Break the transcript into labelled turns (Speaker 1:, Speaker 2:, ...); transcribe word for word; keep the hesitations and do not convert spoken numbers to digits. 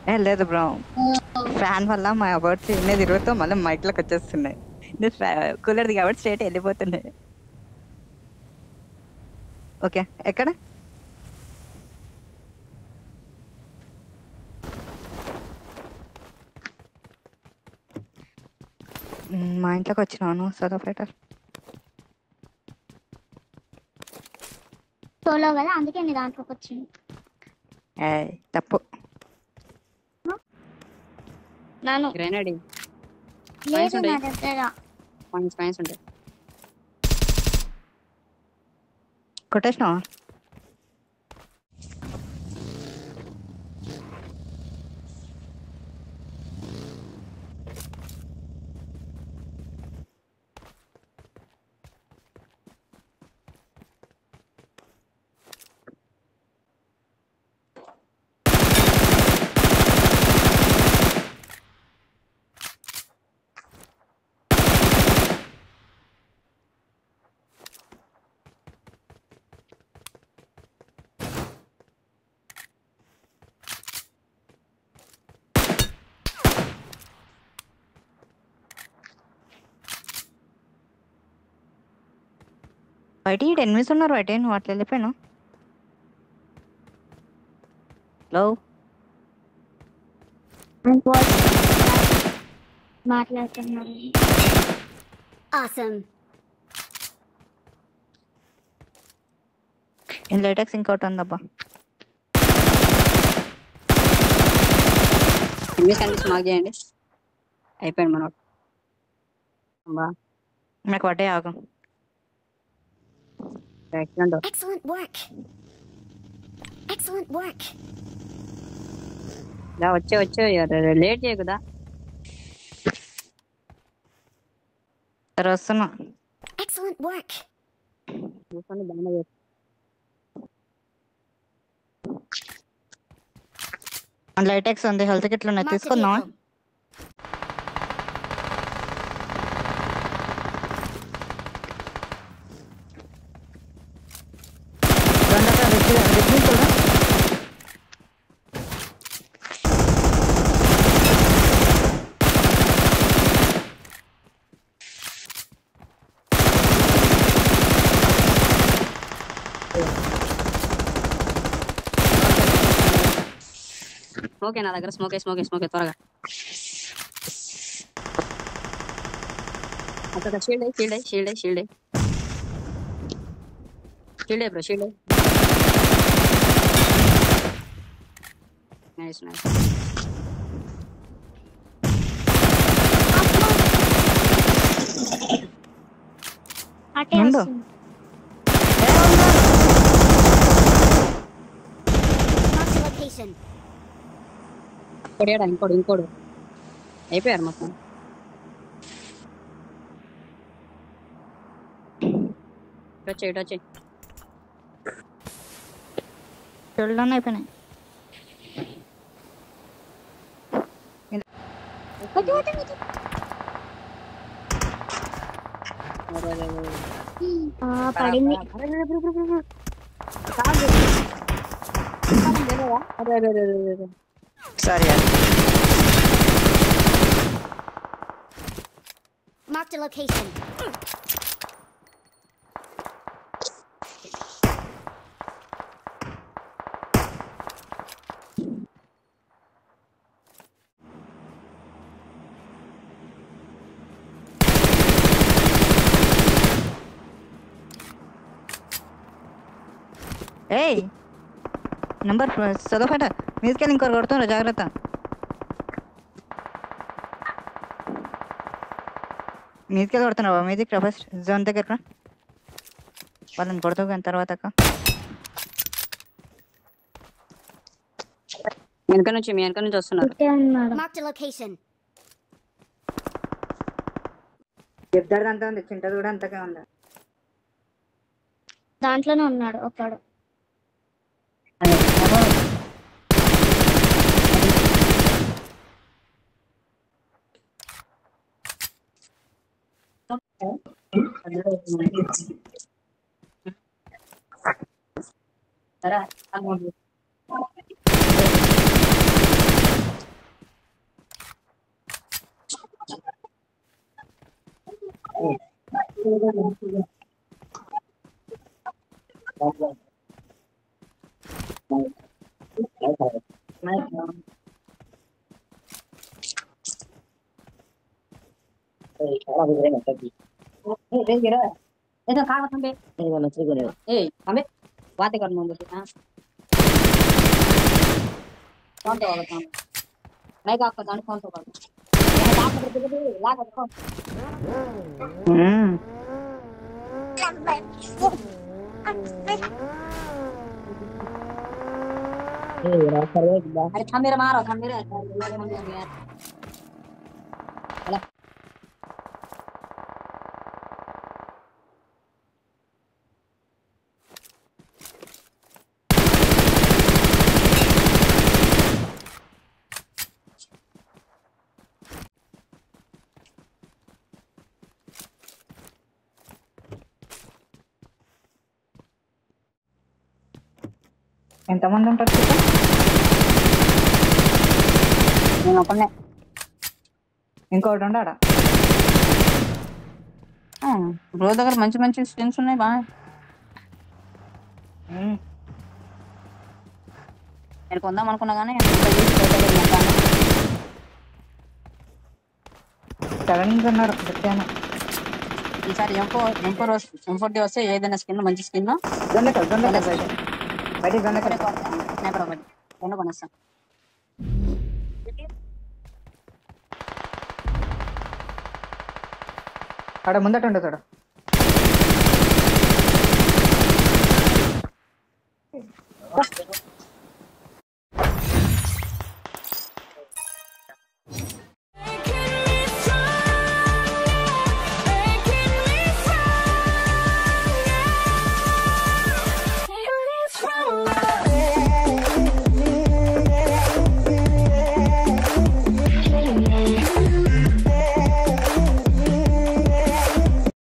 Speaker 1: ఏ లేదు bro, fan వల్ల మా వర్డ్స్ ఎన్ని తిరుగుతూ మళ్ళీ మైక్లోకి వచ్చేస్తున్నాయి. కూలర్ది కాబట్టి స్ట్రేట్ వెళ్ళిపోతున్నాయి. ఓకే, ఎక్కడ? మ్, మా ఇంట్లోకి వచ్చినాను సోలో ఫైటర్.
Speaker 2: సోలో కదా, అందుకే నీ దాంట్లోకి వచ్చింది.
Speaker 1: ఏ తప్పు.
Speaker 2: నాను
Speaker 3: గ్రెనేడ్
Speaker 2: లేదు నా దగ్గర.
Speaker 3: పాయింట్స్ పాయింట్స్ ఉంటాయి.
Speaker 1: కొట్టేసినావా? బయట ఈ ఎనిమిస్ ఉన్నారు. బయట నువ్వు అట్లా వెళ్ళిపోయాను. హలో,
Speaker 2: మాట్లాడుతున్నాను.
Speaker 1: నేను లేటెక్స్ ఇంకోటి ఉందబ్బా.
Speaker 3: ఎనిమిస్ కనిపిస్తే మాకు చేయండి. అయిపోయాడు మనోడు. అబ్బా
Speaker 1: నాకు పడ్డే ఆగం.
Speaker 3: Excellent.
Speaker 4: Excellent work. Excellent work.
Speaker 3: దా వచ్చే వచ్చే లేట్ చేయకుదా.
Speaker 1: సరే వస్తున్నా.
Speaker 4: Excellent work.
Speaker 3: కూర్చొని బాగానే చేస్తా.
Speaker 1: లైటెక్స్ ఉంది, హెల్త్ కిట్లు ఉన్నాయి,
Speaker 4: Mark the
Speaker 1: తీసుకుందామా?
Speaker 4: vehicle.
Speaker 3: స్మోకే నా దగ్గర. స్మోకే స్మోకే స్మోకే త్వరగా. అక్కడ shield shield shield shield shield bro shield. Nice nice.
Speaker 2: అటే
Speaker 1: ఉండు.
Speaker 2: వస్తుంది.
Speaker 4: Mark the location.
Speaker 3: ఇంకోడు ఇంకోడు ఇంకోడు అయిపోయారు మొత్తం. ఇటు వచ్చే ఇటు వచ్చే.
Speaker 1: షోల్డర్ అయిపోయినాయి.
Speaker 2: ఆ, పడింది.
Speaker 1: సరే
Speaker 4: Mark the location.
Speaker 1: ఏయ్ నంబర్ చదవట మీదకెళ్ళి ఇంకోరు కొడుతున్నారు, జాగ్రత్త. మీదకెళ్ళి కొడుతున్నావా? మీదికి ఫస్ట్ జోన్ దగ్గర వాళ్ళని కొడతావు కానీ తర్వాత అక్క.
Speaker 3: వెనక నుంచి మీ వెనక నుంచి వస్తున్నారు.
Speaker 2: ఇటే ఉన్నాడు.
Speaker 4: Mark the location.
Speaker 1: ఇద్దరిది అంతా ఉంది, చింటది కూడా అంతగా ఉంది.
Speaker 2: దాంట్లోనే ఉన్నాడు ఒకడు.
Speaker 3: Itu kau sampai, ini mana sih gue? Eh, sampai, buat ikut mau beli ah. Contoh apa kamu? Mereka aku jangan contoh kamu. Yang tak betul betul, lagu kau.
Speaker 1: Hmm.
Speaker 3: Eh, rasa ya juga. Ada kamera marah, kamera. Alah.
Speaker 1: ఎంతమంది ఉంటారు చూద్దాం.
Speaker 3: నేను ఒకనే.
Speaker 1: ఇంకోటి ఉండాడా?
Speaker 3: Bro దగ్గర మంచి మంచి skins ఉన్నాయి బాగా. నేను కొందాం అనుకున్నా కానీ
Speaker 1: సెవెన్ ఉన్నారు పెట్టాను.
Speaker 3: ఈసారి ఎంపో ఎంపో ఎంఫోర్టీ వస్తే ఏదైనా స్కిన్ మంచి స్కిన్
Speaker 1: దొండకాయలు దొండకాయలు బయట బయట దొండకాయలు
Speaker 3: స్నైపర్ ఒకటి రెండు కొనేస్తాను.
Speaker 1: అక్కడ ముందట ఉండదు చూడ.